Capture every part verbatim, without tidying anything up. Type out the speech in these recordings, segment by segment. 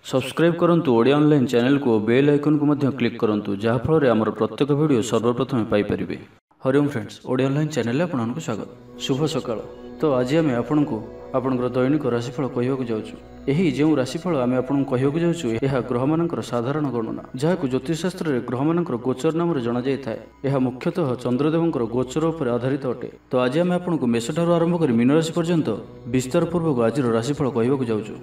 Subscribe करंतु Odia online channel को bell icon को मध्य क्लिक करंतु जहाँ फल आमर प्रत्येक वीडियो सर्वप्रथम पाइपर। Hariom friends, Odia online channel में आपको स्वागत। शुभ सकाळ। तो आज आम आपण को आपणकर दैनिक राशिफल कहवाक जाऊँ। यही जो राशिफल आम आपको कहवाक जाऊँ यह ग्रह मानकर साधारण गणना जहाँ ज्योतिषशास्त्र में ग्रह मानकर गोचर नाम जाना जाए। यह मुख्यतः चंद्रदेवंकर गोचर पर आधारित अटे। तो आज आम आपको मेष ठारू आरंभ कर मीन राशि पर्यंत विस्तार पूर्वक आज राशिफल कहवाक जाऊँ।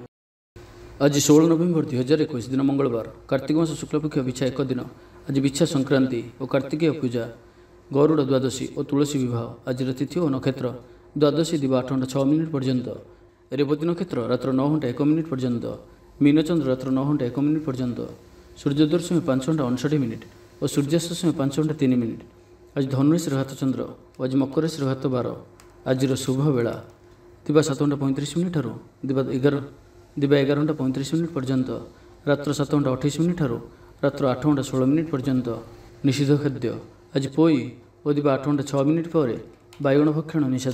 आज षोल नवेम्बर दुई हजार एक दिन मंगलवार, कार्तिक मास शुक्लपक्ष बिछा एक दिन। आज बिछा संक्रांति और कार्तिकेय पूजा, गरुड़ द्वादशी और तुलसी विवाह। आज तिथि और नक्षत्र द्वादशी दिवा आठ घंटा छः मिनिट पर्यंत, रेवती नक्षत्र रात्र नौ घंटा एक मिनिट पर्यंत, मीनचंद्र रात्र नौ घंटा एक मिनिट पर्यंत, सूर्योदय समय पांच घंटा अणसठ मिनिट और सूर्यास्त समय पांच घंटा तीन मिनिट। आज धनुराशि घात चंद्र और आज मकर राशि घात बार। आज शुभ बेला दिवा सात घंटा पैंतीस मिनिट ठारू दिवा एगार दिवा एगार घंटा पैंतीस मिनिट पर्यंत, रात्र सात घंटा अठाईस मिनिट ठारू रात्र आठ घंटा षोल मिनिट पर्यंत। निषिद्ध खाद्य आज पोई और दिवा आठ घंटा छः मिनिट पर बैगण भक्षण निषेध।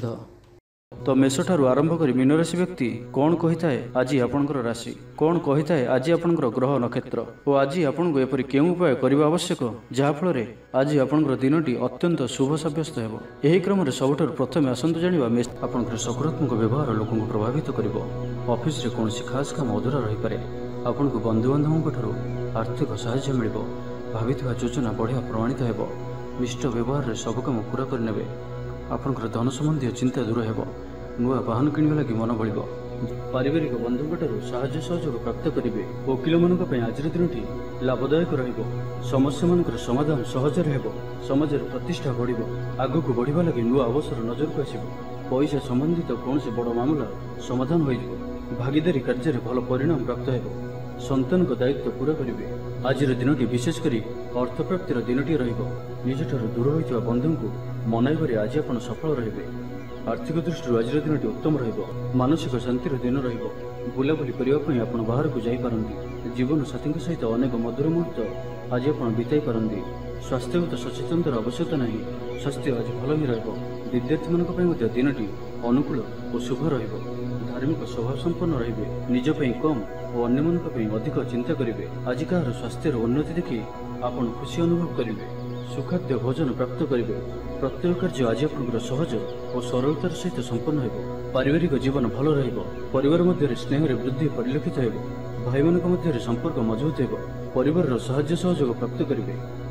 तो मेष ठारू आरंभ कर मीन राशि व्यक्ति कौन कही थाए आज आपणकर राशि, कौन कही थाए आज आपणकर ग्रह नक्षत्र और आज आपको एपरि केउं उपाय करबा आवश्यक जहाँफल आज आपणकर दिनटी अत्यंत शुभ सब्यस्त हेबो। एही क्रम रे सबुठारु प्रथमे आसंतु जानिबा मेष आपणकर सकारात्मक व्यवहार लोकଙ୍କୁ प्रभावित करिवो। ऑफिस रे कोनोसी खास काम अधूरा रही पारे। आपनको बंधु बांधवों ठारू आर्थिक सहायता मिलिबो। भाविଥିବା योजना बढ़िया प्रमाणित हेबो। मिष्ट व्यवहार रे सब काम पूरा करनेबे। आपणकर धन संबंधी चिंता दूर हेबो। नुआ वाहन किणवा लगी मन बलिबो। पारिवारिक बंधुओं ठारू साहाय्य सहयोग प्राप्त करिवे। वकील मानक पय आज दिनटी लाभदायक रहिबो। समस्या मानकर समाधान सहज हेबो। समाज रे प्रतिष्ठा बढ़िबो। आगु बढ़िबा लगी नुआ अवसर नजर को आसीबो। पैसा संबंधित कौन से बड़ मामला समाधान हो भागीदारी कार्य में भल परिणाम प्राप्त हेबो। संतान को दायित्व पूरा करेंगे। आज दिनटी विशेषकर अर्थ प्राप्तिर दिनटी रहिबो। निज ठारू दूर होइଥିବା बंधु को मनाइबारे आज आपण सफल रहिबे। आर्थिक दृष्टि आज दिनटी उत्तम रहिबो। मानसिक शांतिर दिन रहिबो। बुलाबुली करबा पई आपण बाहर को जाई पारंती। जीवन साथी सहित अनेक मधुर मुहूर्त आज आपण बिताई पारंती। स्वास्थ्यगत सचेतनतार आवश्यकता नहीं। स्वास्थ्य आज भल ही रहिबो। विद्यार्थी मानक पई मध्ये दिनटी अनुकूल और शुभ रहिबो। धार्मिक स्वभाव संपन्न रहिबे। निज पई कम और अन्य मानक पई अधिक चिंता करिवे। आज कार स्वास्थ्यर उन्नति देखि आपण खुशी अनुभव करिवे। सुखाद्य भोजन प्राप्त करिवे। प्रत्येक कार्य आज आपनकर सहज और सरलतार सहित संपन्न हेबो। पारिवारिक जीवन भल रहिबो। परिवार मध्य स्नेह रे वृद्धि परिलक्षित हेबो। भाई मानक मध्य संपर्क मजबूत हेबो। परिवार साहाय्य सहयोग प्राप्त करिवे।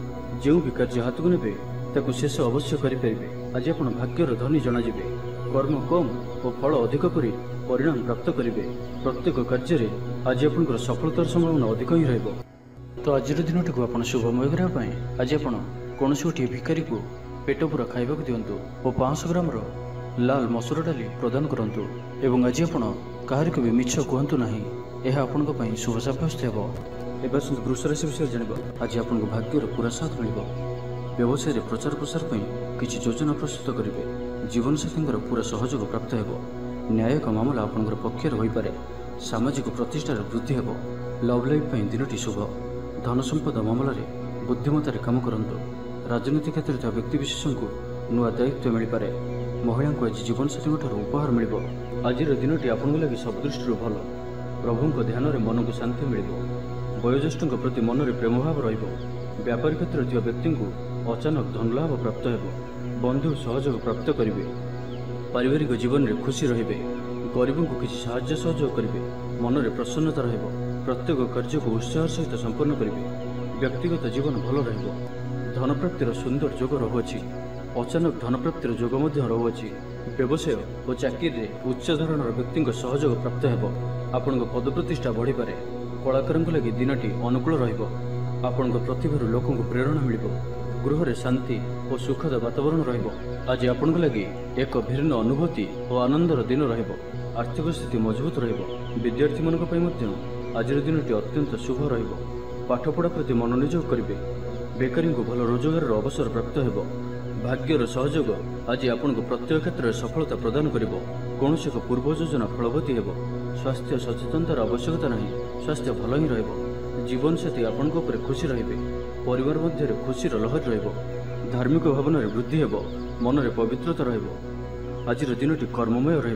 जो भी कार्य हाथ को नेबे ताकू शेष अवश्य करिपारिबे। आज आपण भाग्यर धनी जनाजिबे। कर्म कम और फल अधिक करी परिणाम प्राप्त करिवे। प्रत्येक कार्य में आज आपनकर सफलतार संभावना अधिक ही रहिबो। तो आज दिनटी को आपण शुभमय करबा पई आज आपण कोनोसी गोटे भिखारी को पेट पूरा खाइबाक दियंतु और पाँच सौ ग्राम लाल मसूर डाली प्रदान करंतु एवं आज आपण काहार को भी मिछ कहतु नाही। यह आपनक पई शुभ साब्यस्त हेबो। एबा सुन वृष राशि विषय जानिबा। आज आपनको भाग्यर पूरा साथ मिलिबो। व्यवसाय रे प्रचार प्रसार पई किछि योजना प्रस्तुत करिवे। जीवन साथींकर पूरा सहयोग प्राप्त हेबो। न्यायिक मामला आपनकर पक्षर होई पारे। सामाजिक प्रतिष्ठार वृद्धि हेबो। लव लाइफ पई दिनटी शुभ। धन संपद मामला रे बुद्धिमत्तार काम करंतु। राजनीति क्षेत्र में व्यक्ति विशेष को नुआ दायित्व मिल पारे। महिला को आज जीवन साथी उपहार मिलिबो। आज दिनटी आपन लगी सब दृष्टि भल। प्रभु को ध्यान रे मन को शांति मिलिबो। वयोज्येष्ठ प्रति मन रे प्रेम भाव रहिबो। व्यापार क्षेत्र में व्यक्ति को अचानक धन लाभ प्राप्त हेबो। बंधु सहयोग प्राप्त करिवे। पारिवारिक जीवन में खुशी रहिबे। गरीबों को किसी साहाय्य सहयोग करिवे। मन रे प्रसन्नता रहिबो। प्रत्येक कार्य को उत्साह सहित संपन्न करिवे। व्यक्तिगत जीवन भल रहिबो। धन प्राप्तिर सुंदर जोग रहुअछि। अचानक धन प्राप्तिर जोग मध्य रहुअछि। व्यवसाय और चाकरी रे उच्च धरणर व्यक्ति सहयोग प्राप्त हेबो। आपन पद प्रतिष्ठा बढ़ी पारे। कलाकार लगी दिनटी अनुकूल रहिबो। आपन प्रतिभा लोक प्रेरणा मिलिबो। गृह रे शांति और सुखद वातावरण रहिबो। आज आपन लगी एक भिन्न अनुभूति और आनंदर दिन रहिबो। आर्थिक स्थिति मजबूत रहिबो। विद्यार्थी मानक पई मध्य आज दिनटी अत्यंत शुभ रहिबो। पाठपढ़ा प्रति मनोनियोग करिवे। बेकारी को भल रोजगार अवसर प्राप्त हेबो। भाग्यर सहयोग आज आपन प्रत्येक क्षेत्र में सफलता प्रदान करिबो। कौनसी एक पूर्व योजना फलवती हेबो। स्वास्थ्य सचेतनतार आवश्यकता नहीं। स्वास्थ्य भल ही रहिबो। जीवन साथी आपन ऊपर खुशी रहिबे। परिवार मध्य खुशी लहर रहिबो। धार्मिक भावना वृद्धि हेबो। मन रे पवित्रता रहिबो। आज दिनटी कर्ममय रहिबो।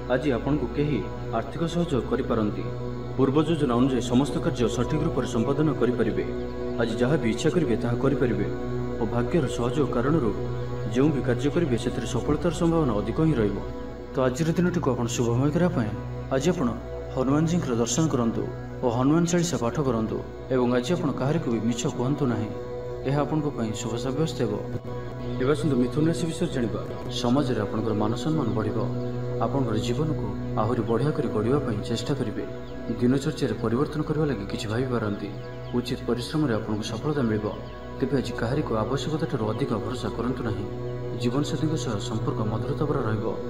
आज आपको कहीं आर्थिक सहयोग करिपारंती। पूर्व योजना अनुसार समस्त कार्य सठिक रूप से संपादन करेंगे। आज जहाँ भी इच्छा करेंगे ताहा करेंगे और भाग्यर सहयोग कारण जो भी कार्य करेंगे से सफलतार संभावना अधिक ही रही। तो आज दिन टी आप शुभमय करने आज आप हनुमान जी दर्शन करूँ और हनुमान चालीसा पाठ करूँ और आज आप कहार को भी मिछ कहतु ना, यह आपण शुभ सब्यस्त हो। मिथुन राशि विषय जाना समाज में आपंकर मान सम्मान बढ़ आपंकर जीवन को आहरी बढ़िया कर गढ़ाई चेष्टा करेंगे। दिनचर्या परिवर्तन करने लगी किसी भाई पारती उचित परिश्रम में आपको सफलता मिल। तेज आज कहार को आवश्यकता ठार अधिक भरोसा करूँ ना, जीवन साथी सह संपर्क मधुरता भरा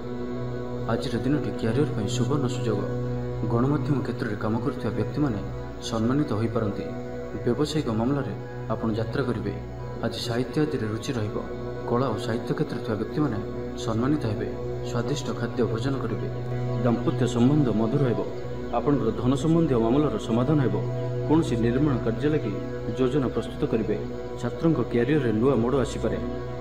आज दिन क्यारियर पर सुवर्ण सुजोग। गणमाध्यम क्षेत्र में काम कर व्यक्ति मैंने सम्मानित हो पारती। व्यावसायिक मामलें आपड़ यात्रा करेंगे। आज साहित्य आदि रुचि रला और साहित्य क्षेत्र में व्यक्ति मैंने सम्मानित हे। स्वादिष्ट खाद्य भोजन करेंगे। दाम्पत्य संबंध मधुर हो। आपंकर धन संबंधी मामलार समाधान हो। कौन निर्माण कार्य लगी योजना प्रस्तुत करेंगे। छात्रों क्यारियर में नुआ मोड़ आसपे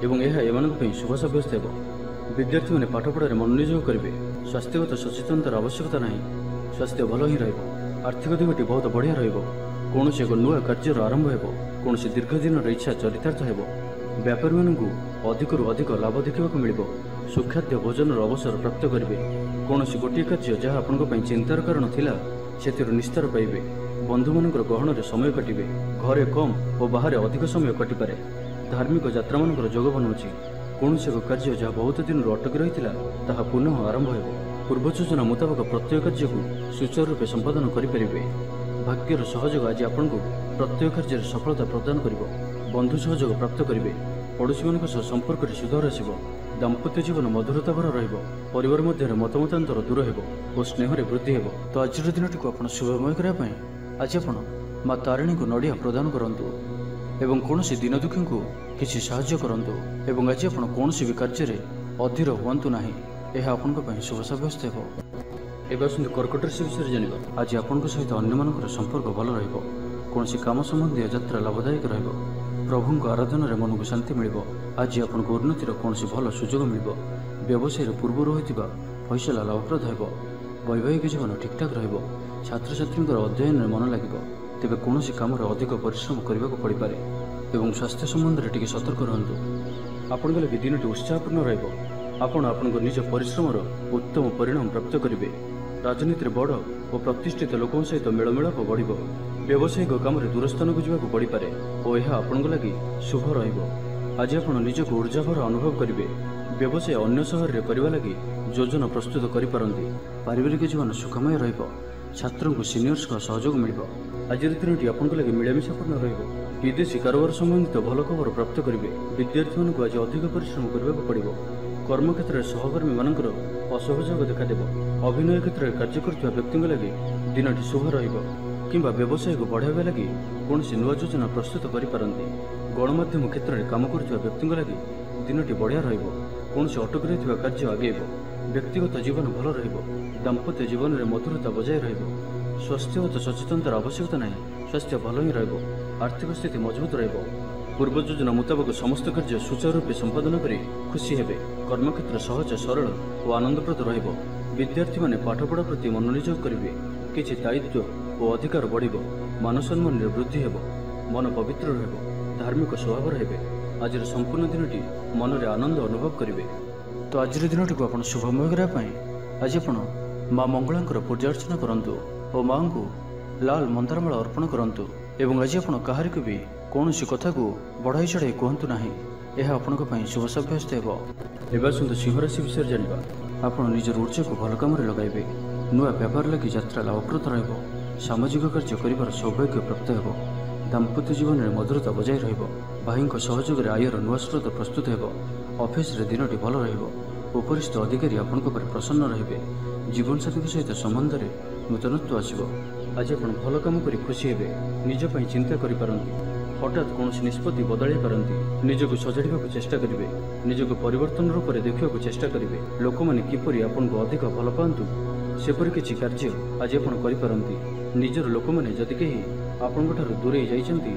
और शुभ सब्यस्त हो। विद्यार्थी मैंने पाठपढ़ा मनोनियोग करेंगे। स्वास्थ्यगत सचेतनतार आवश्यकता ना, स्वास्थ्य भल ही आर्थिक दिगटी बहुत बढ़िया कौन एक नुआ कार्यर आरंभ हो। कौन दीर्घ दिन इच्छा चरितार्थ हो। व्यापारी मानू अधिक अधिक लाभ देखा मिल। सुखाद्य भोजन अवसर प्राप्त करेंगे। कौन गोटे कार्य जहाँ आपण चिंतार कारण थिला से निस्तार पाइबे। बंधु मान गहन समय काटे। घरे कम और बाहर अधिक समय कटिपे। धार्मिक यात्रा मान जोग बनाऊँच। कौन एक कार्य जहाँ बहुत दिन अटकी रही है पुनः आरंभ हो। पूर्व योजना मुताबक प्रत्येक कार्य को सुचारू रूप संपादन करेंगे। भाग्यर सहयोग आज आपको प्रत्येक कार्य सफलता प्रदान कर। बंधु सहयोग प्राप्त करेंगे। पड़ोशी मान संपर्क में सुधार आसब। दाम्पत्य जीवन मधुरता भरा परिवार मध्य मतमतांतर दूर हो और स्नेह वृद्धि हो। तो आज दिन टी आप शुभमय करने आज आप माँ तारिणी को नड़िया प्रदान करूँ एवं कौन दिन दुखी को किसी साहाय्य करूँ एवं आज आप कौन भी कार्य अधीर हूँ ना, यह आपण शुभ सब्यस्त हो। एवं आसतु कर्कट राशि विषय जाना आज आपण सहित अन्य संपर्क भल कौन काम संबंधी यात्रा लाभदायक प्रभु आराधन में मन को शांति मिल। आज आपको उन्नतिर कौन भल सुजोग मिल। व्यवसाय पूर्व रही फैसला लाभप्रद हो। वैवाहिक जीवन ठीक ठाक छात्र छात्री अध्ययन में मन लगे। तेज कौन कम अधिक परिश्रम करने को पड़ पारे और स्वास्थ्य संबंध में टी सतर्क रहतु। आपण लगे दिन उत्साहपूर्ण आपण आपन निज परिश्रम उत्तम परिणाम प्राप्त करेंगे। राजनीति बड़ और प्रतिष्ठित लोकों सहित मेलमिलाप बढ़। व्यावसायिक काम में दूरस्थान को जावाक पड़ पारे और यह आपण लगी शुभ रहिबो। आज आप निजक ऊर्जाभर अनुभव करेंगे। व्यवसाय अन्य सहर में करने लगी योजना प्रस्तुत करेंगे। पारिवारिक जीवन सुखमय रहिबो। छात्रों को सीनियर्स का सहयोग मिल। आज दिन टी आपन लगे मिलामिशापूर्ण रहिबो। विदेशी कारोबार संबंधित भल खबर प्राप्त करेंगे। विद्यार्थी मान आज अधिक परिश्रम करने को पड़ो। कर्म क्षेत्र में सहकर्मी मान असहयोग देखादेव। अभिनय क्षेत्र में कार्य कर व्यक्ति लगे दिनटी शुभ रहा व्यवसाय को बढ़ावा लगी कौन नुआ योजना प्रस्तुत करेंगे। गणमाध्यम क्षेत्र में काम कर व्यक्ति लगे दिनटी बढ़िया कौन अटक रही कार्य आगेब। व्यक्तिगत जीवन भल दाम्पत्य जीवन में मधुरता बजाय रहा। स्वास्थ्यगत सचेतनतार आवश्यकता ना, स्वास्थ्य भल ही आर्थिक स्थिति मजबूत रहा। पूर्व योजना मुताबक समस्त कार्य सुचारू रूप संपादन कर खुशी हेबे। कर्मक्षेत्र सहज सरल और आनंदप्रद रहिबो। विद्यार्थी माने पाठपढ़ा प्रति मनोनियोग करेंगे। किछि दायित्व और अधिकार बढ़। मान सम्मान वृद्धि हेबो। मन पवित्र रहिबो। धार्मिक स्वभाव रहिबे। आज संपूर्ण दिनटी मन में आनंद अनुभव करेंगे। तो आज दिन टी आप शुभमय करने आज आप माँ मंगला पूजा अर्चना करूँ और माँ को लाल मंदारमाला अर्पण करूँ एवं आज आप कहार को भी कौन कथा को बढ़ाई चढ़ाई कहतु ना, यह आपण शुभ सब्यस्त हो। एवं आसतु सिंह राशि विषय जाना आप निजर ऊर्जा को भल कम लगाइबे। नुआ व्यापार लगी यात्रा लाभप्रद रहिबो। सामाजिक कार्य कर सौभाग्य प्राप्त हो। दाम्पत्य जीवन में मधुरता बजाय रहिबो। भाई सहयोग आयर नुआ स्रोत प्रस्तुत हो। ऑफिस रे दिनटी भल रहिबो। उपरिस्थ अधिकारी आपण प्रसन्न रहिबे। जीवन साथी सहित संबंध में नूतनत्व आसब। आज आप भल कम कर खुशी हेबे। निज पई चिंता करि पारंती। हठात कौन निष्पत्ति बदल पारती। निजक सजाड़ा चेष्टा करेंगे। निजक परिवर्तन रूप में देखा चेष्टा करेंगे। लोक मैंने किपरि आपन को अधिक भल पातु सेपरि किछि कार्य आज आप करिपारंती। निजर लोक मैंने जदि कहीं आपण दूरे जाइछंती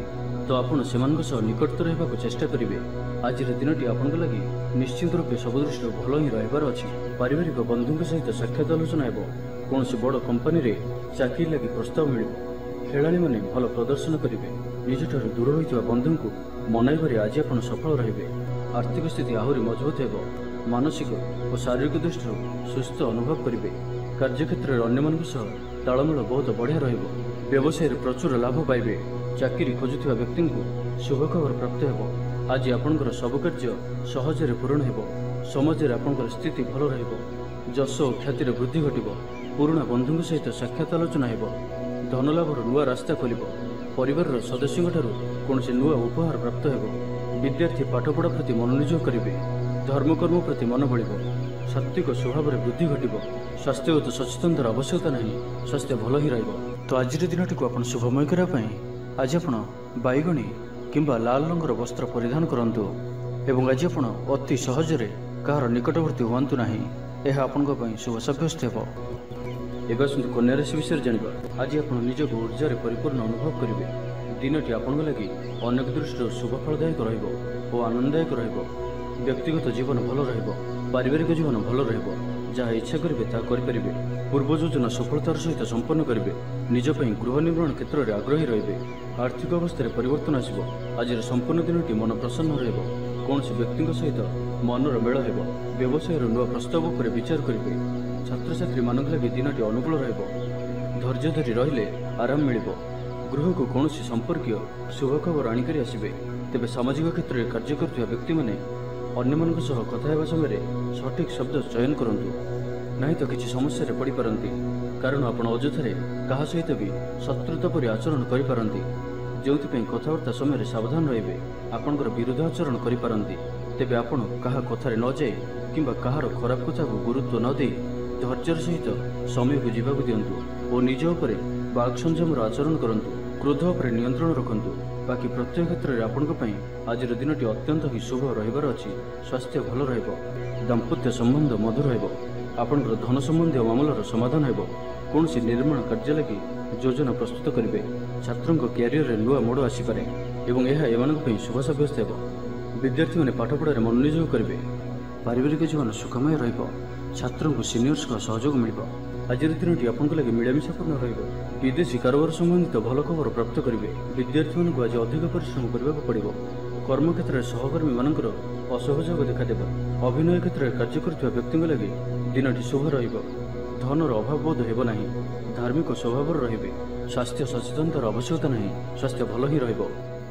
तो आपण सेमानक सह निकटतर रहबाक चेष्टा करिवे। आज दिनटी आपन लगी निश्चित रूपे सब दृष्टि भल ही रहिबार अछि। पारिवारिक बंधु सहित साक्षात आलोचना हेबो। कौनसी बड़ कंपनी रे चाकरी लगी प्रस्ताव मिलिबो। खेलाड़ी माने भल प्रदर्शन करिवे। निजठारु दूर होइतबा बंधु को मनाइबारे आज आपण सफल रहिबे। आर्थिक स्थिति आहुरी मजबूत हेबो। मानसिक और शारीरिक दृष्टि सुस्थ अनुभव करिवे। कार्यक्षेत्र में अन्य मानक सह तालमेल बहुत बढ़िया रहिबो। व्यवसाय रे प्रचुर लाभ पाइबे। चाकरी खोजुथिबा व्यक्ति को शुभ खबर प्राप्त हेबो। आज आपनकर सब कार्य सहजरे पूर्ण हेबो। समाज रे आपनकर स्थिति भल रहिबो। जश और ख्याति रे वृद्धि घटिबो। पुराना बंधु सहित साक्षात आलोचना हेबो। धन लाभर नुआ रास्ता खोलिबो। परिवार सदस्यों ठारू कौनसी नुआ उपहार प्राप्त हेबो। विद्यार्थी पाठपढ़ा प्रति मनोनियोग करिवे। धर्मकर्म प्रति मन बढ़िबो। सात्विक स्वभाव रे वृद्धि घटिबो। स्वास्थ्यगत सचेतनतार आवश्यकता नहीं। स्वास्थ्य भल ही रहिबो। तो आज दिनटी को आपण शुभमय करा पई आज आपण बैगणी किंबा लाल रंगर वस्त्र परिधान करंतु एवं आज आपण अति सहजरे कहार निकटवर्ती हुअंतु नाही। यह आपण पई शुभ साब्यस्त हेबो। एबे आसंतु कन्या राशि विषय जानिबा। आज आपण निजक ऊर्जा रे परिपूर्ण अनुभव करिवे। दिनटी आपण लगी अनेक दृष्टि शुभ फलदायक रहिबो और आनंददायक रहिबो। व्यक्तिगत जीवन भल रहिबो। पारिवारिक जीवन भल रहिबो। जहाँ इच्छा करेंगे ता करेंगे। पूर्व योजना सफलतार सहित संपन्न करेंगे। निज पर गृह निर्माण क्षेत्र में आग्रही रहिबे। आर्थिक अवस्था परिवर्तन आसिबो। आज संपूर्ण दिनटी मन प्रसन्न रहिबो। कौन व्यक्ति सहित मनर मेल हेबो। व्यवसाय नुआ प्रस्ताव पर विचार करेंगे। छात्र छात्री मानक लगी दिनटी अनुकूल रहिबो। धैर्य धरी रहिले आराम मिलिबो। गृह को कौन संपर्कीय शुभ खबर आनिकरी आसिबे। तेबे सामाजिक क्षेत्र में कार्य करथिबा व्यक्ति माने अन्य मानक सह कथा हेबा समय सठिक शब्द चयन करंतु। नहीं तो किसी समस्या पड़ पारती। कारण आपण अଯଥାରେ କାହା ସହିତ भी शत्रुता परि आचरण करि पारंती। जोंथि कथबार्ता समय सावधान रहिबे। आपणकर विरोध आचरण करि पारंती। तेबे आपण काहा कथारे न जाय किंबा काहार खराब कथा को गुरुत्व न दे धैर्यर सहित समय को जीवाक दियंतु और निज उपरे बाक संयमर आचरण करंतु। क्रोध उपरे नियंत्रण रखंतु। बाकी प्रत्येक क्षेत्र में आपण आज दिनटी अत्यंत ही शुभ रहिबार अछि। स्वास्थ्य भल रहिबो। दाम्पत्य संबंध मधुर हेबो। आपणकर धन संबंधी मामलार समाधान हेबो। कौन निर्माण कार्य लगी योजना प्रस्तुत करेंगे। छात्रों क्यारियर में नुआ मोड़ आसीपे और यह एमानक शुभ साब्यस्त हेबो। विद्यार्थी मैंने पाठपढ़ा मनोनियोग करेंगे। पारिवारिक जीवन सुखमय रहिबो। छात्रों को सीनियर्स का सहयोग मिलिबो। आज दिनटी आपन लगे मिलामिशापूर्ण रहिबो। विदेशी कारोबार संबंधित भल खबर प्राप्त करेंगे। विद्यार्थी मानक आज अधिक परिश्रम करने पड़ो। कर्म क्षेत्र में सहकर्मी मानकर असहयोग देखादेव। अभिनय क्षेत्र में कार्य करथिबा व्यक्ति लगे दिनटी शुभ रहिबो। धनर अभाव बोध हेबो नाही। धार्मिक स्वभाव रहिबे। स्वास्थ्य सचेतनतार आवश्यकता नहीं। स्वास्थ्य भल ही रहिबो।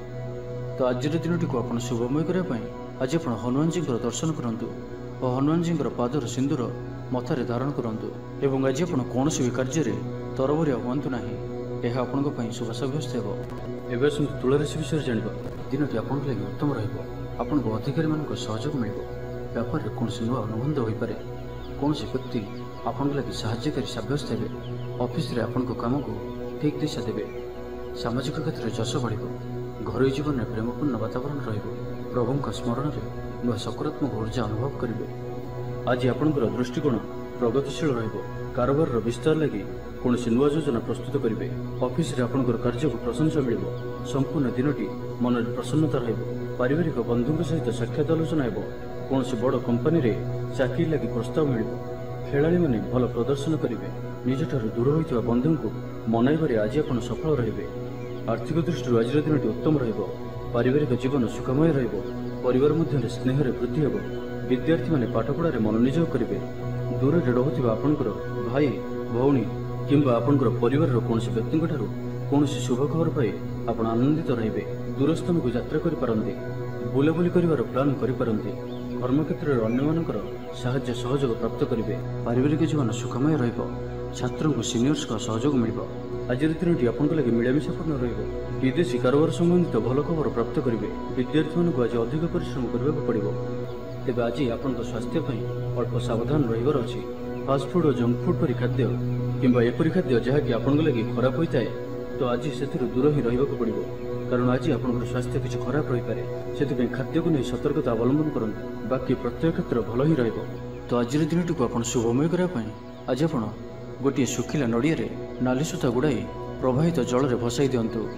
तो आज दिनटी को आपण शुभमय करिया पई आज आपण हनुमान जी दर्शन करंतु और हनुमान जी पादर सिंदूर मथारे धारण करंतु एवं आज आपण कौन भी कार्य तरबरिया हुअंतु नाही। यह आपण पई शुभ साब्यस्त हेबो। एबे आसंतु तुला राशि विषय जानिबा। दिनटी आपण लगी उत्तम रहिबो। आपण को अधिकारी मानक सहयोग मिलिबो। व्यापार रे कोनसी नुआ अनुबंध होई पारे। कोनसी व्यक्ति आपण लगी सहायकारी साब्यस्त हेबे। ऑफिस रे आपण को काम को ठीक दिशा देबे। सामाजिक क्षेत्र में जश बढ़िबो। घर जीवन में प्रेमपूर्ण वातावरण रहिबो। प्रभु का स्मरण में नुआ सकारात्मक ऊर्जा अनुभव करेंगे। आज आपणकर दृष्टिकोण प्रगतिशील रहिबो। कारोबार विस्तार लगी कौन नुआ योजना प्रस्तुत करेंगे। ऑफिस रे आपणकर कार्य को प्रशंसा मिलिबो। संपूर्ण दिनटी मन में प्रसन्नता रहिबो। पारिवारिक बंधु सहित साक्षात आलोचना हेबो। कौन बड़ कंपनी रे चाकरी लगी प्रस्ताव मिलिबो। खेलाड़ी माने भल प्रदर्शन करेंगे। निजठारु दूर होइतबा बंधु को मनाइबारे आज आपण सफल रहिबे। आर्थिक दृष्टि आज दिनटी उत्तम रहिबो। पारिवारिक जीवन सुखमय रहिबो। परिवार मध्य स्नेह वृद्धि हेबो। विद्यार्थी माने पाठपढ़ा मनोनियोग करेंगे। दूर में रहुथिबा आपणकर भाई भौणी किंबा आपणकर परिवार कौन व्यक्ति कौन शुभ खबर पाई आपण आनंदित रहिबे। दूर स्थान को यात्रा करि पारंती। बुलाबुली करिवार प्लान करि पारंती। कर्म क्षेत्र में अन्य मानकर साहाय्य सहयोग प्राप्त करेंगे। पारिवारिक जीवन सुखमय रहिबो। छात्रों को सीनियर्स का सहयोग मिलिबो। आज दिनटी आपण लगे मिलामिशापूर्ण रहिबो। विदेशी कारोबार संबंधित भल खबर प्राप्त करेंगे। विद्यार्थी मानक आज अधिक परिश्रम करने पड़ो। तेज आज आपण स्वास्थ्य अल्प सावधान रहिबार अछि। फास्टफुड और जंक फुड परि खाद्य किंबा एपरि खाद्य जहाँकि आपण लगे खराब होता है तो आज से दूर ही रहिबाक पड़ो। कारण आज आपण स्वास्थ्य किसी खराब रही पारे। से खाद्य को नहीं सतर्कता अवलंबन करंतु। बाकी प्रत्येक क्षेत्र भल ही रहिबो। तो आज दिनटी को आपण शुभमय करिया पई आज आपण गोटे सुखिला नड़िया नाली सूता गुड़ाई प्रवाहित जल में भसाई दिंतु।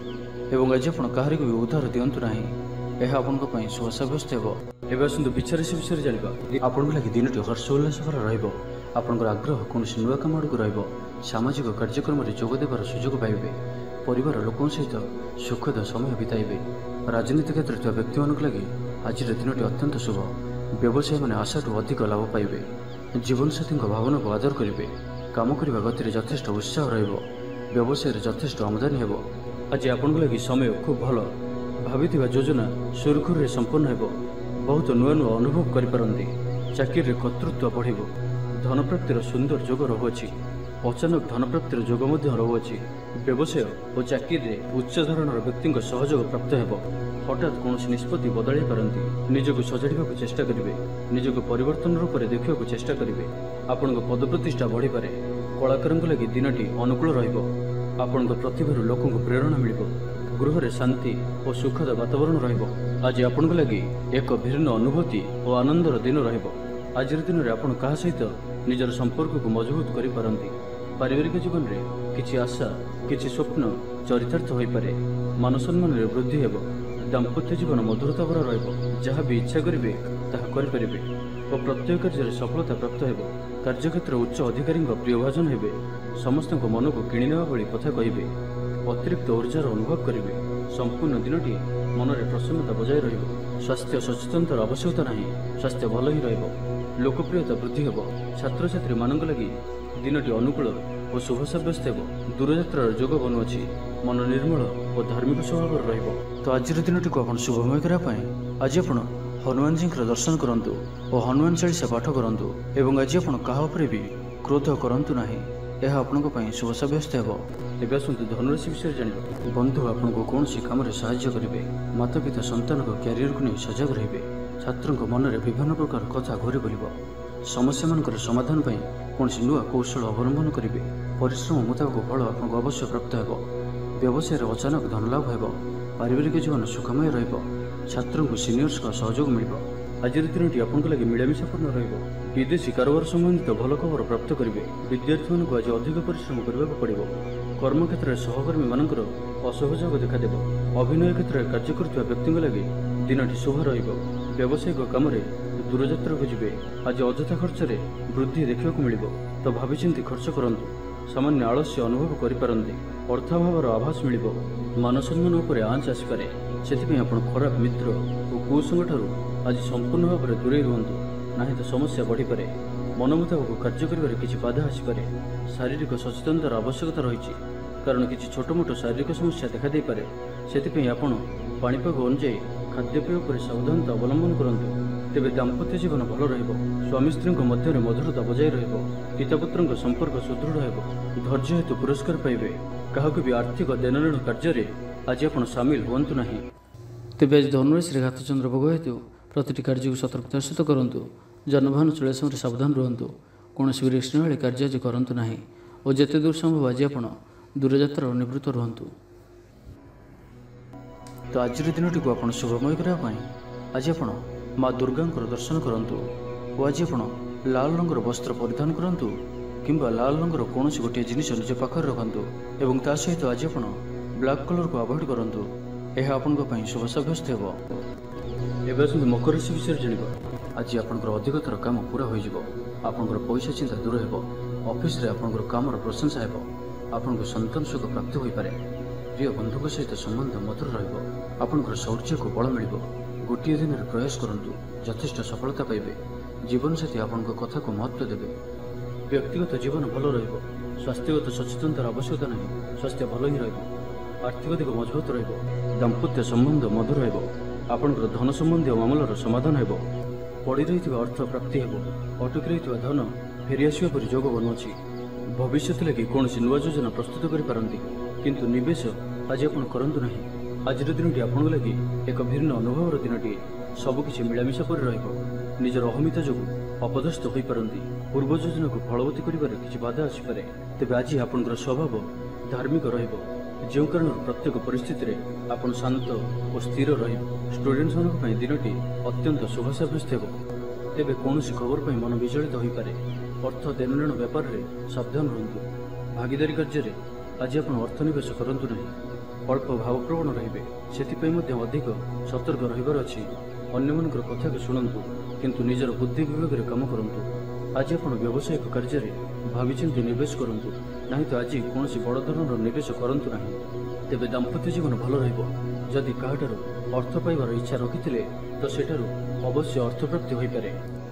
ଏବଂ ଆଜି ଆପଣ କାହାରିକୁ ବି ଉଦ୍ଧାର ଦିଅନ୍ତୁ ନାହିଁ। ଏହା ଆପଣଙ୍କ ପାଇଁ ଶୁଭ ସାବ୍ୟସ୍ତ ହେବ। ଏବେ ଆସନ୍ତୁ ବିଚାର ସେ ବିଷୟରେ ଜାଣିବା। ଆପଣଙ୍କ ଲାଗି ଦିନଟି ହର୍ଷ ଉଲ୍ଲାସଭର ରହିବ। ଆପଣଙ୍କର ଆଗ୍ରହ କୌଣସି ନୂଆ କାମ ଆଡ଼କୁ ରହିବ। ସାମାଜିକ କାର୍ଯ୍ୟକ୍ରମରେ ଯୋଗ ଦେବାର ସୁଯୋଗ ପାଇବେ। ପରିବାର ଲୋକଙ୍କ ସହିତ ସୁଖଦ ସମୟ ବିତାଇବେ। ରାଜନୀତି କ୍ଷେତ୍ରରେ ଥିବା ବ୍ୟକ୍ତିମାନଙ୍କ ଲାଗି ଆଜିର ଦିନଟି ଅତ୍ୟନ୍ତ ଶୁଭ। ବ୍ୟବସାୟୀମାନେ ଆଶାଠୁ ଅଧିକ ଲାଭ ପାଇବେ। ଜୀବନସାଥୀଙ୍କ ଭାବନାକୁ ଆଦର କରିବେ। କାମ କରିବା ଗତିରେ ଯଥେଷ୍ଟ ଉତ୍ସାହ ରହିବ। ବ୍ୟବସାୟରେ ଯଥେଷ୍ଟ ଆମଦାନୀ ହେବ। ଆଜି ଆପଣଙ୍କ ଲାଗି ସମୟ ଖୁବ୍ ଭଲ। ଭାବିଥିବା ଯୋଜନା ସୁରୁଖୁରୁରେ ସମ୍ପନ୍ନ ହେବ। ବହୁତ ନୂଆ ନୂଆ ଅନୁଭବ କରିପାରନ୍ତି। ଚାକିରିରେ କର୍ତ୍ତୃତ୍ୱ ବଢ଼ିବ। ଧନପ୍ରାପ୍ତିର ସୁନ୍ଦର ଯୋଗ ରହୁଅଛି। ଅଚାନକ ଧନପ୍ରାପ୍ତିର ଯୋଗ ମଧ୍ୟ ରହୁଅଛି। ବ୍ୟବସାୟ ଓ ଚାକିରିରେ ଉଚ୍ଚ ଧରଣର ବ୍ୟକ୍ତିଙ୍କ ସହଯୋଗ ପ୍ରାପ୍ତ ହେବ। ହଠାତ୍ କୌଣସି ନିଷ୍ପତ୍ତି ବଦଳାଇ ପାରନ୍ତି। ନିଜକୁ ସଜାଡ଼ିବାକୁ ଚେଷ୍ଟା କରିବେ। ନିଜକୁ ପରିବର୍ତ୍ତନ ରୂପରେ ଦେଖିବାକୁ ଚେଷ୍ଟା କରିବେ। ଆପଣଙ୍କ ପଦପ୍ରତିଷ୍ଠା ବଢ଼ିପାରେ। କଳାକାରଙ୍କ ଲାଗି ଦିନଟି ଅନୁକୂଳ ରହିବ। ଆପଣଙ୍କ ପ୍ରତିଭାରୁ ଲୋକଙ୍କୁ ପ୍ରେରଣା ମିଳିବ। ଗୃହରେ ଶାନ୍ତି ଓ ସୁଖଦ ବାତାବରଣ ରହିବ। ଆଜି ଆପଣଙ୍କ ଲାଗି ଏକ ଭିନ୍ନ ଅନୁଭୂତି ଓ ଆନନ୍ଦର ଦିନ ରହିବ। ଆଜିର ଦିନରେ ଆପଣ କାହା ସହିତ ନିଜର ସମ୍ପର୍କକୁ ମଜବୁତ କରିପାରନ୍ତି। ପାରିବାରିକ ଜୀବନରେ କିଛି ଆଶା, କିଛି ସ୍ୱପ୍ନ ଚରିତାର୍ଥ ହୋଇପାରେ। ମାନସମ୍ମାନରେ ବୃଦ୍ଧି ହେବ। ଦାମ୍ପତ୍ୟ ଜୀବନ ମଧୁରତା ଭରା ରହିବ। ଯାହା ବି ଇଚ୍ଛା କରିବେ ତାହା କରିପାରିବେ ଓ ପ୍ରତ୍ୟେକ କାର୍ଯ୍ୟରେ ସଫଳତା ପ୍ରାପ୍ତ ହେବ। କାର୍ଯ୍ୟକ୍ଷେତ୍ର ଉଚ୍ଚ ଅଧିକାରୀଙ୍କ ପ୍ରିୟଭାଜନ ହେବେ। ସମସ୍ତଙ୍କ ମନକୁ କିଣିନେବା ଭଳି କଥା କହିବେ। ଅତିରିକ୍ତ ଉର୍ଜାର ଅନୁଭବ କରିବେ। ସମ୍ପୂର୍ଣ୍ଣ ଦିନଟି ମନରେ ପ୍ରସନ୍ନତା ବଜାୟ ରହିବ। ସ୍ୱାସ୍ଥ୍ୟ ସଚେତନତାର ଆବଶ୍ୟକତା ନାହିଁ। ସ୍ୱାସ୍ଥ୍ୟ ଭଲ ହିଁ ରହିବ। ଲୋକପ୍ରିୟତା ବୃଦ୍ଧି ହେବ। ଛାତ୍ରଛାତ୍ରୀମାନଙ୍କ ଲାଗି ଦିନଟି ଅନୁକୂଳ ଓ ଶୁଭ ସାବ୍ୟସ୍ତ ହେବ। ଦୂରଯାତ୍ରାର ଯୋଗ ବନୁଅଛି। ମନ ନିର୍ମଳ ଓ ଧାର୍ମିକ ସ୍ୱଭାବର ରହିବ। ତ ଆଜିର ଦିନଟିକୁ ଆପଣ ଶୁଭମୟ କରିବା ପାଇଁ ଆଜି ଆପଣ ହନୁମାନଜୀଙ୍କର ଦର୍ଶନ କରନ୍ତୁ ଓ ହନୁମାନ ଚାଳିଶା ପାଠ କରନ୍ତୁ। ଏବଂ ଆଜି ଆପଣ କାହା ଉପରେ ବି କ୍ରୋଧ କରନ୍ତୁ ନାହିଁ। ଏହା ଆପଣଙ୍କ ପାଇଁ ଶୁଭ ସାବ୍ୟସ୍ତ ହେବ। ଏବେ ଆସନ୍ତୁ ଧନୁରାଶି ବିଷୟରେ ଜାଣିବା। ବନ୍ଧୁ ଆପଣଙ୍କୁ କୌଣସି କାମରେ ସାହାଯ୍ୟ କରିବେ। ମାତା ପିତା ସନ୍ତାନଙ୍କ କ୍ୟାରିୟରକୁ ନେଇ ସଜାଗ ରହିବେ। ଛାତ୍ରଙ୍କ ମନରେ ବିଭିନ୍ନ ପ୍ରକାର କଥା ଘୁରି ବୁଲିବ। ସମସ୍ୟାମାନଙ୍କର ସମାଧାନ ପାଇଁ କୌଣସି ନୂଆ କୌଶଳ ଅବଲମ୍ବନ କରିବେ। ପରିଶ୍ରମ ମୁତାବକ ଫଳ ଆପଣଙ୍କୁ ଅବଶ୍ୟ ପ୍ରାପ୍ତ ହେବ। ବ୍ୟବସାୟରେ ଅଚାନକ ଧନଲାଭ ହେବ। ପାରିବାରିକ ଜୀବନ ସୁଖମୟ ରହିବ। ଛାତ୍ରଙ୍କୁ ସିନିୟର୍ସଙ୍କ ସହଯୋଗ ମିଳିବ। ଆଜିର ଦିନଟି ଆପଣଙ୍କ ଲାଗି ମିଳାମିଶାପୂର୍ଣ୍ଣ ରହିବ। ବିଦେଶୀ କାରବାର ସମ୍ବନ୍ଧିତ ଭଲ ଖବର ପ୍ରାପ୍ତ କରିବେ। ବିଦ୍ୟାର୍ଥୀମାନଙ୍କୁ ଆଜି ଅଧିକ ପରିଶ୍ରମ କରିବାକୁ ପଡ଼ିବ। କର୍ମକ୍ଷେତ୍ରରେ ସହକର୍ମୀମାନଙ୍କର ଅସହଯୋଗ ଦେଖାଦେବ। ଅଭିନୟ କ୍ଷେତ୍ରରେ କାର୍ଯ୍ୟ କରୁଥିବା ବ୍ୟକ୍ତିଙ୍କ ଲାଗି ଦିନଟି ଶୁଭ ରହିବ। ବ୍ୟବସାୟିକ କାମରେ ଦୂରଯାତ୍ରାକୁ ଯିବେ। ଆଜି ଅଯଥା ଖର୍ଚ୍ଚରେ ବୃଦ୍ଧି ଦେଖିବାକୁ ମିଳିବ। ତ ଭାବିଚିନ୍ତି ଖର୍ଚ୍ଚ କରନ୍ତୁ। ସାମାନ୍ୟ ଆଳସ୍ୟ ଅନୁଭବ କରିପାରନ୍ତି। ଅର୍ଥାଭାବର ଆଭାସ ମିଳିବ। ମାନସମ୍ମାନ ଉପରେ ଆଞ୍ଚ ଆସିପାରେ। ସେଥିପାଇଁ ଆପଣ ଖରାପ ମିତ୍ର ଓ କୁସଙ୍ଗଠାରୁ ଆଜି ସମ୍ପୂର୍ଣ୍ଣ ଭାବରେ ଦୂରେଇ ରୁହନ୍ତୁ। ନାହିଁ ତ ସମସ୍ୟା ବଢ଼ିପାରେ। ମନ ମୁତାବକ କାର୍ଯ୍ୟ କରିବାରେ କିଛି ବାଧା ଆସିପାରେ। ଶାରୀରିକ ସଚେତନତାର ଆବଶ୍ୟକତା ରହିଛି। କାରଣ କିଛି ଛୋଟମୋଟ ଶାରୀରିକ ସମସ୍ୟା ଦେଖାଦେଇପାରେ। ସେଥିପାଇଁ ଆପଣ ପାଣିପାଗ ଅନୁଯାୟୀ ଖାଦ୍ୟପେୟ ଉପରେ ସାବଧାନତା ଅବଲମ୍ବନ କରନ୍ତୁ। ତେବେ ଦାମ୍ପତ୍ୟ ଜୀବନ ଭଲ ରହିବ। ସ୍ୱାମୀ ସ୍ତ୍ରୀଙ୍କ ମଧ୍ୟରେ ମଧୁରତା ବଜାୟ ରହିବ। ପିତାପୁତ୍ରଙ୍କ ସମ୍ପର୍କ ସୁଦୃଢ଼ ହେବ। ଧୈର୍ଯ୍ୟ ହେତୁ ପୁରସ୍କାର ପାଇବେ। କାହାକୁ ବି ଆର୍ଥିକ ଦେଣନେଣ କାର୍ଯ୍ୟରେ ଆଜି ଆପଣ ସାମିଲ ହୁଅନ୍ତୁ ନାହିଁ। ତେବେ ଆଜି ଧନୁରାଶିରେ ଘାତଚନ୍ଦ୍ର ଭୋଗ ହେତୁ ପ୍ରତିଟି କାର୍ଯ୍ୟକୁ ସତର୍କତାର ସହିତ କରନ୍ତୁ। ଯାନବାହନ ଚଳାଇବା ସମୟରେ ସାବଧାନ ରୁହନ୍ତୁ। କୌଣସି ବି ରିସ୍କ ନେବାବେଳେ କାର୍ଯ୍ୟ ଆଜି କରନ୍ତୁ ନାହିଁ ଓ ଯେତେ ଦୂର ସମ୍ଭବ ଆଜି ଆପଣ ଦୂରଯାତ୍ରାରୁ ନିବୃତ୍ତ ରୁହନ୍ତୁ। ତ ଆଜିର ଦିନଟିକୁ ଆପଣ ଶୁଭମୟ କରିବା ପାଇଁ ଆଜି ଆପଣ ମା ଦୁର୍ଗାଙ୍କର ଦର୍ଶନ କରନ୍ତୁ ଓ ଆଜି ଆପଣ ଲାଲ ରଙ୍ଗର ବସ୍ତ୍ର ପରିଧାନ କରନ୍ତୁ କିମ୍ବା ଲାଲ ରଙ୍ଗର କୌଣସି ଗୋଟିଏ ଜିନିଷ ନିଜ ପାଖରେ ରଖନ୍ତୁ ଏବଂ ତା ସହିତ ଆଜି ଆପଣ ବ୍ଲାକ୍ କଲର୍କୁ ଆଭଏଡ୍ କରନ୍ତୁ। ଏହା ଆପଣଙ୍କ ପାଇଁ ଶୁଭ ସାବ୍ୟସ୍ତ ହେବ। ଏବେ ଆସନ୍ତୁ ମକର ରାଶି ବିଷୟରେ ଜାଣିବା। ଆଜି ଆପଣଙ୍କର ଅଧିକତର କାମ ପୁରା ହୋଇଯିବ। ଆପଣଙ୍କର ପଇସା ଚିନ୍ତା ଦୂର ହେବ। ଅଫିସରେ ଆପଣଙ୍କର କାମର ପ୍ରଶଂସା ହେବ। ଆପଣଙ୍କୁ ସନ୍ତାନ ସୁଖ ପ୍ରାପ୍ତ ହୋଇପାରେ। ପ୍ରିୟ ବନ୍ଧୁଙ୍କ ସହିତ ସମ୍ବନ୍ଧ ମଧୁର ରହିବ। ଆପଣଙ୍କର ଶୌର୍ଯ୍ୟକୁ ବଳ ମିଳିବ। ଗୋଟିଏ ଦିନରେ ପ୍ରୟାସ କରନ୍ତୁ। ଯଥେଷ୍ଟ ସଫଳତା ପାଇବେ। ଜୀବନସାଥୀ ଆପଣଙ୍କ କଥାକୁ ମହତ୍ତ୍ୱ ଦେବେ। ବ୍ୟକ୍ତିଗତ ଜୀବନ ଭଲ ରହିବ। ସ୍ୱାସ୍ଥ୍ୟଗତ ସଚେତନତାର ଆବଶ୍ୟକତା ନାହିଁ। ସ୍ୱାସ୍ଥ୍ୟ ଭଲ ହିଁ ରହିବ। ଆର୍ଥିକ ଦିଗ ମଜବୁତ ରହିବ। ଦାମ୍ପତ୍ୟ ସମ୍ବନ୍ଧ ମଧୁର ହେବ। ଆପଣଙ୍କର ଧନ ସମ୍ବନ୍ଧୀୟ ମାମଲାର ସମାଧାନ ହେବ। ପଡ଼ି ରହିଥିବା ଅର୍ଥ ପ୍ରାପ୍ତି ହେବ। ଅଟକି ରହିଥିବା ଧନ ଫେରିଆସିବା ପରି ଯୋଗ ବନୁଅଛି। ଭବିଷ୍ୟତ ଲାଗି କୌଣସି ନୂଆ ଯୋଜନା ପ୍ରସ୍ତୁତ କରିପାରନ୍ତି କିନ୍ତୁ ନିବେଶ ଆଜି ଆପଣ କରନ୍ତୁ ନାହିଁ। ଆଜିର ଦିନଟି ଆପଣଙ୍କ ଲାଗି ଏକ ଭିନ୍ନ ଅନୁଭବର ଦିନଟିଏ। ସବୁକିଛି ମିଳାମିଶା ପରି ରହିବ। ନିଜର ଅହମିତା ଯୋଗୁଁ ଅପଦସ୍ଥ ହୋଇପାରନ୍ତି। ପୂର୍ବ ଯୋଜନାକୁ ଫଳବତୀ କରିବାରେ କିଛି ବାଧା ଆସିପାରେ। ତେବେ ଆଜି ଆପଣଙ୍କର ସ୍ୱଭାବ ଧାର୍ମିକ ରହିବ, ଯେଉଁ କାରଣରୁ ପ୍ରତ୍ୟେକ ପରିସ୍ଥିତିରେ ଆପଣ ଶାନ୍ତ ଓ ସ୍ଥିର ରହିବେ। ଷ୍ଟୁଡେଣ୍ଟମାନଙ୍କ ପାଇଁ ଦିନଟି ଅତ୍ୟନ୍ତ ଶୁଭ ସାବ୍ୟସ୍ତ ହେବ। ତେବେ କୌଣସି ଖବର ପାଇଁ ମନ ବିଚଳିତ ହୋଇପାରେ। ଅର୍ଥ ଦେଣନେଣ ବ୍ୟାପାରରେ ସାବଧାନ ରୁହନ୍ତୁ। ଭାଗିଦାରୀ କାର୍ଯ୍ୟରେ ଆଜି ଆପଣ ଅର୍ଥ ନିବେଶ କରନ୍ତୁ ନାହିଁ। अल्प भावप्रवण रहिबे सेतिपई मध्य अधिक सतर्क रहिबार अछि। अन्यमानकर कथा को शुणन्तु किंतु निजर बुद्धि विवेक रे काम करन्तु। आज आपण व्यावसायिक कार्य रे भाविचिंती निवेश करन्तु नाही तो आज कोनोसी बड़ धरणर निवेश करन्तु नाही। तेबे दाम्पत्य जीवन भल रहिबो। जदि काहाटारू अर्थ पाइबार इच्छा रखिथिले तो सेठारू अवश्य अर्थ प्राप्ति होई पारे।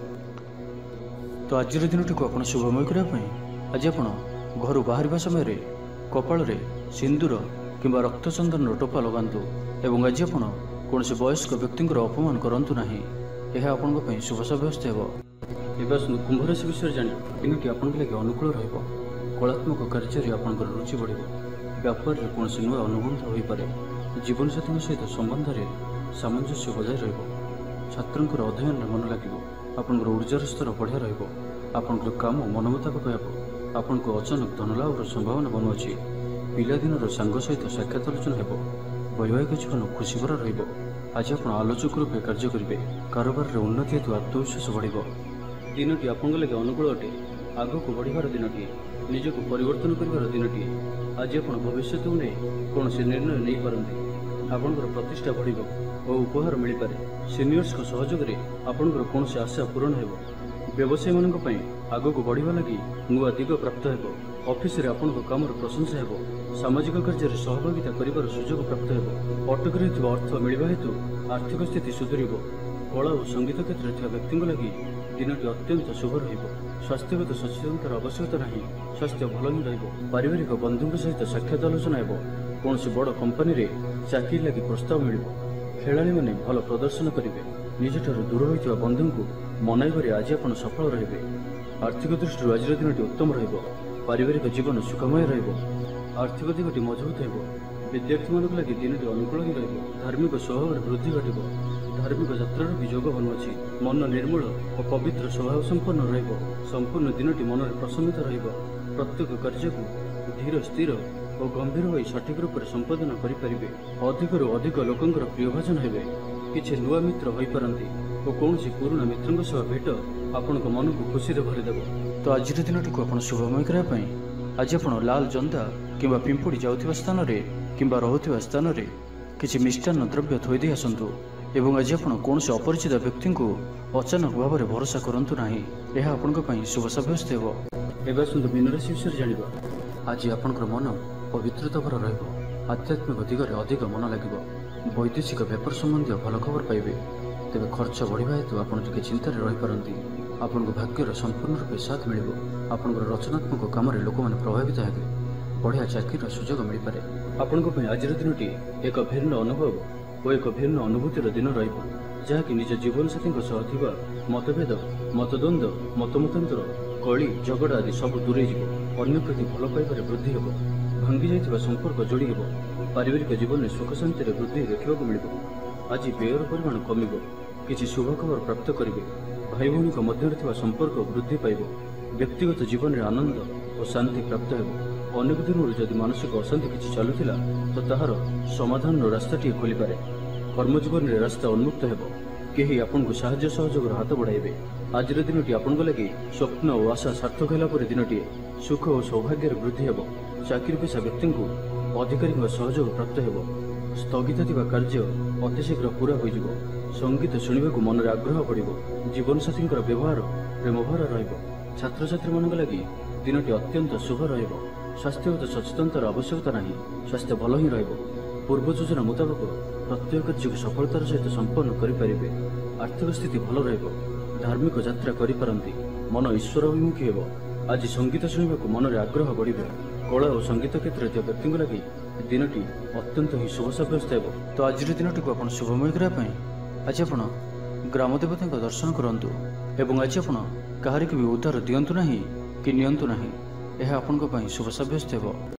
तो आज दिनटी को आपण शुभमय करिया पई आज आपण घर बाहर समय रे कपाल रे सिंदूर किंबा रक्तचंदन टोपा लगांतु एवं आज आपण कौनसी वयस्क व्यक्ति अपमान करंतु नाही। यह आपण पई शुभ साब्यस्त हेबो। एबा कुंभ राशि विषय जानि दिनटी आपण लगे अनुकूल रहइबो। कलात्मक कार्य रे आपनकर रुचि बढ़िबो। व्यापार रे कौनसी नुआ अनुभव होई पारे। जीवन साथी सहित संबंध रे सामंजस्य बजाय रहइबो। छात्रंकर अध्ययन रे मन लागिबो। आपनकर ऊर्जार स्तर बढ़िया रहइबो। आपनकर काम मन मुताबिक हेबो। आपनको अचानक धनलाभर संभावना बनुअछि। पिला दिनर सांग सहित साक्षात आलोचना हेबो। वैवाहिक जीवन खुशी भरा रहिबो। आज आपण आलोचक रूपे कार्य करिवे। कारोबार रे उन्नति हेतु आत्मविश्वास बढ़िबो। दिनटी आपन लगे अनुकूल अटे। आगको बढ़िबार दिनटी निजको परिवर्तन करिबार दिनटी। आज आपण भविष्य को नै कोनोसी निर्णय नै पारंती। आपनकर प्रतिष्ठा बढ़िबो और उपहार मिल पारे। सीनियर्स को सहयोग रे आपनकर कोनोसी आशा पूर्ण हेबो। व्यवसायी मानक पई आगको बढ़िबा लागि नुआ दिग प्राप्त हेबो। ऑफिस रे आपनको कामर प्रशंसा हेबो। सामाजिक कार्य रे सहभागिता करिबार सुयोग प्राप्त हेबो। अटक रहिथिबा अर्थ मिलिबा हेतु आर्थिक स्थिति सुधरिबो। कला और संगीत क्षेत्र रे व्यक्ति लगी दिनटी अत्यंत शुभ रहिबो। स्वास्थ्यगत सचेतनतार आवश्यकता नाही। स्वास्थ्य भल ही रहिबो। पारिवारिक बंधुक सहित साक्षात आलोचना हेबो। कोनसी बड़ कंपनी रे चाकरी लगी प्रस्ताव मिलिबो। खेलाड़ी माने भल प्रदर्शन करिवे। निजठारु दूर होइथिबा बंधुଙ୍କୁ मनाइबारे आज आपण सफल रहिबे। आर्थिक दृष्टि आज दिनटी उत्तम रहिबो। पारिवारिक जीवन सुखमय रहिबो। आर्थिक दिगटी मजबूत हेबो। विद्यार्थी मानक लगी दिनटी अनुकूल ही रहिबो। धार्मिक स्वभाव वृद्धि घटिबो। धार्मिक यात्रार भी योग बनुअछि। मन निर्मल और पवित्र स्वभाव संपन्न रहिबो। संपूर्ण दिनटी मन रे प्रसन्नता रहिबो। प्रत्येक कार्य को धीर स्थिर और गंभीर होई सठिक रूप से संपादन करि परिबे। अधिक रु अधिक लोकंकर प्रियभाजन हेबे। किछि नुआ मित्र होई पारंती और कोनसी पुराना मित्रंक सह भेट आपनक मन को खुशी रे भरि देबो। तो आज दिनटी को आपण शुभमय करिया पई आज आपण लाल जंदा किंबा पिंपुड़ी जाउथिबा स्थान रे किंबा रहउथिबा स्थान रे किछि मिष्टान्न द्रव्य थोई दे आसंतु एवं आज आपण कोनसी अपरिचित व्यक्ति को अचानक भाव में भरोसा करंतु नाही। यह आपनक पई शुभ साब्यस्त हेबो। एबा सुंदर मीन राशि विषय जानिबा। आज आपनकर मन पवित्रता भरा रहिबो। आध्यात्मिक दिगरे अधिक मन लागिबो। वैदेशिक व्यापार संबंधी भल खबर पाइबे। तेबे खर्च बढ़िबा हेतु आपण टिके चिंतार रहि पारंती। आपनको भाग्यर संपूर्ण रूपे साथ मिलिबो। आपनकर रचनात्मक काम रे लोक माने प्रभावित हेबे। बढ़िया चाकरीर सुयोग मिल पारे। आपनको पई आज दिनटी एक भिन्न अनुभव और एक भिन्न अनुभूतिर दिन रहिबो। जहाँकि निज जीवन साथी थिबा मतभेद मतद्वंद मतमतांतर कली झगड़ा आदि सब दूरे जीवो। अन्य प्रति भल पाइबार वृद्धि हेबो। भांगी जाइथिबा संपर्क जोड़ी हेबो। पारिवारिक जीवन में सुख शांति वृद्धि देखा मिलिबो। आज व्ययर परिमाण कमिबो। किछि शुभ खबर प्राप्त करिवे। भाई भौणी मध्य थिबा संपर्क वृद्धि पाइबो। व्यक्तिगत जीवन में आनंद और शांति प्राप्त हेबो। अनेक दिन जदि मानसिक अशांति किछि चलुथिला तो ताहार समाधान रास्ताटी खोली पारे। कर्मजीवन में रास्ता उन्मुक्त हेबो। केही आपनको साहाय्य सहयोग हाथ बढ़ाइबे। आज दिनटी आपनको लगी स्वप्न और आशा सार्थक होला परे दिनटी सुख और सौभाग्य वृद्धि हेबो। चाकरी पेशा व्यक्ति को अधिकारी सहयोग प्राप्त हेबो। स्थगित थिबा कार्य अतिशीघ्र पूरा हो जिवो। संगीत शुणिबाकु मन रे आग्रह बढ़िबो। जीवन साथी व्यवहार प्रेमभरा रहिबो। छात्र छात्री मानक लगी दिनटी अत्यंत शुभ रहिबो। स्वास्थ्यगत सचेतनतार आवश्यकता नहीं। स्वास्थ्य भल ही रहिबो। पूर्व योजना मुताबक प्रत्येक कार्य सफलतार सहित संपन्न करिपारिबे। आर्थिक स्थिति भल रहिबो। धार्मिक यात्रा करिपारंती। मन ईश्वर अभिमुखी हेबो। आज संगीत शुणिबाकु मन रे आग्रह बढ़िबो। कला और संगीत क्षेत्र में व्यक्ति लगी दिनटी अत्यंत ही शुभ साब्यस्त हेबो। तो आज दिनटी को आपण शुभमय करिया पई आज आपण ग्राम देवता दर्शन करंतु एवं आज आपण काहारिक भी उद्धार दियंतु नाही कि नियंतु नाही। यह आपनक पई शुभ साब्यस्त हेबो।